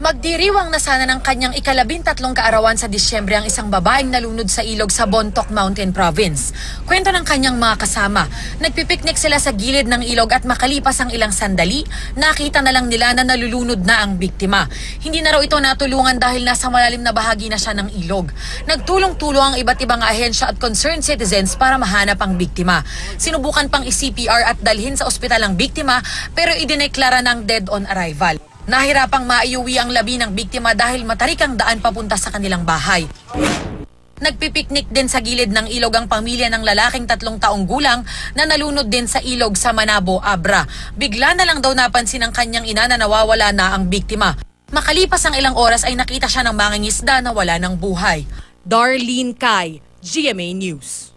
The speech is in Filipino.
Magdiriwang na sana ng kanyang ika-13 kaarawan sa Disyembre ang isang babaeng nalunod sa ilog sa Bontoc Mountain Province. Kwento ng kanyang mga kasama, nagpipiknik sila sa gilid ng ilog at makalipas ang ilang sandali, nakita na lang nila na nalulunod na ang biktima. Hindi na raw ito natulungan dahil nasa malalim na bahagi na siya ng ilog. Nagtulong-tulong ang iba't ibang ahensya at concerned citizens para mahanap ang biktima. Sinubukan pang i-CPR at dalhin sa ospital ang biktima pero idineklara ng dead on arrival. Nahirapang maiuwi ang labi ng biktima dahil matarik ang daan papunta sa kanilang bahay. Nagpipiknik din sa gilid ng ilog ang pamilya ng lalaking 3 taong gulang na nalunod din sa ilog sa Manabo, Abra. Bigla na lang daw napansin ng kanyang ina na nawawala na ang biktima. Makalipas ang ilang oras ay nakita siya ng mangingisda na wala ng buhay. Darlene Kai, GMA News.